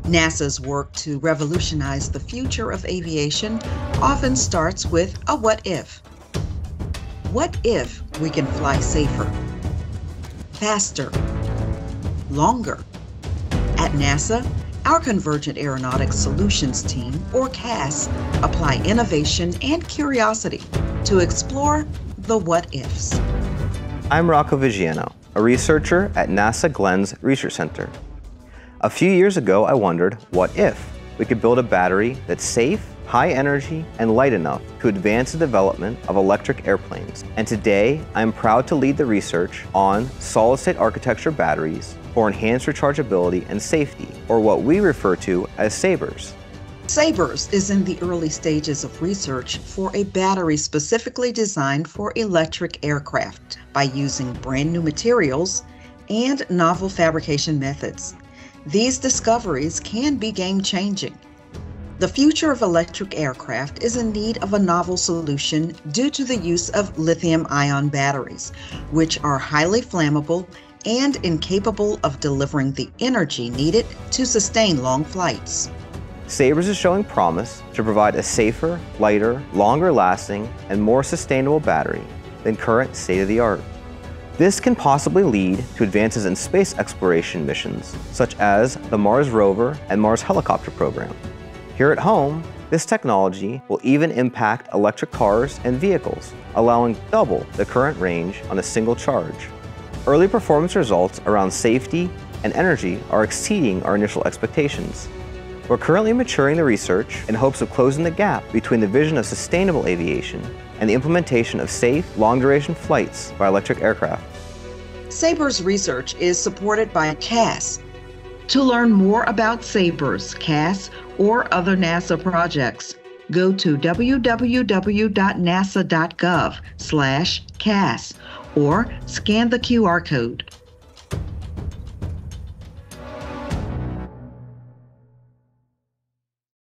NASA's work to revolutionize the future of aviation often starts with a what if. What if we can fly safer, faster, longer? At NASA, our Convergent Aeronautics Solutions team, or CAS, apply innovation and curiosity to explore the what ifs. I'm Rocco Vigiano, a researcher at NASA Glenn's Research Center. A few years ago, I wondered, what if we could build a battery that's safe, high energy, and light enough to advance the development of electric airplanes? And today, I'm proud to lead the research on solid-state architecture batteries for enhanced rechargeability and safety, or what we refer to as SABERS. SABERS is in the early stages of research for a battery specifically designed for electric aircraft by using brand new materials and novel fabrication methods. These discoveries can be game-changing. The future of electric aircraft is in need of a novel solution due to the use of lithium-ion batteries, which are highly flammable and incapable of delivering the energy needed to sustain long flights. SABERS is showing promise to provide a safer, lighter, longer-lasting, and more sustainable battery than current state-of-the-art. This can possibly lead to advances in space exploration missions, such as the Mars rover and Mars helicopter program. Here at home, this technology will even impact electric cars and vehicles, allowing double the current range on a single charge. Early performance results around safety and energy are exceeding our initial expectations. We're currently maturing the research in hopes of closing the gap between the vision of sustainable aviation and the implementation of safe, long-duration flights by electric aircraft. SABERS research is supported by CAS. To learn more about SABERS, CAS, or other NASA projects, go to www.nasa.gov/CAS or scan the QR code.